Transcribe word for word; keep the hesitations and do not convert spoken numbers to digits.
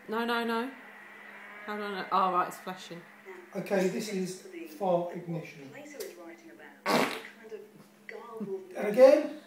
No, no, no. Hold on. Oh, right, it's flashing. Okay, this is for ignition. And again.